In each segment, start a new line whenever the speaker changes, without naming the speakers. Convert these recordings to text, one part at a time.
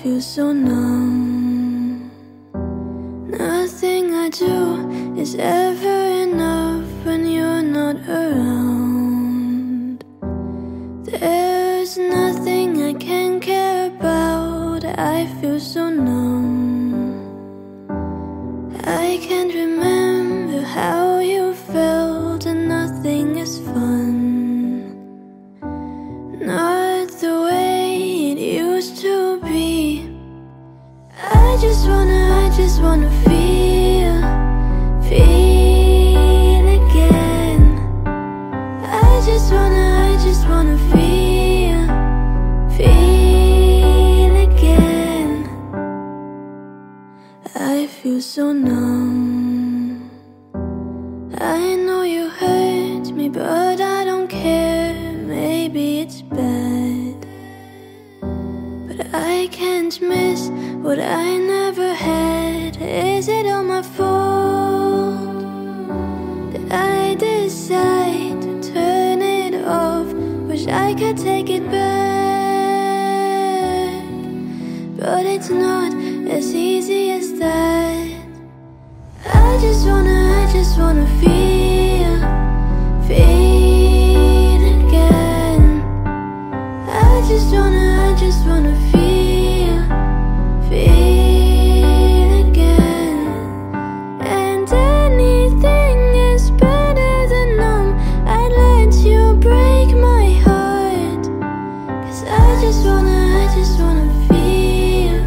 feel so numb. Nothing I do is ever enough when you're not around. There's nothing I can care about, I feel so numb. I can't remember how you felt, and nothing is fun. Not the way it used to be. I just wanna feel again. I just wanna feel again. I feel so numb. I know you hurt me, but I don't care. Maybe it's bad, but I can't miss what I never had. Is it all my fault that I decide to turn it off? Wish I could take it back, but it's not as easy as that. I just wanna feel again. I just wanna feel again. And anything is better than numb. I'd let you break my heart, 'cause I just wanna feel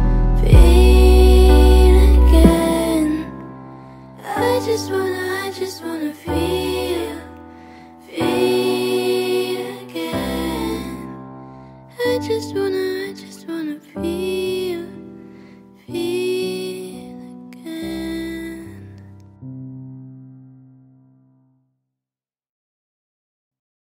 again. I just wanna feel again. I just wanna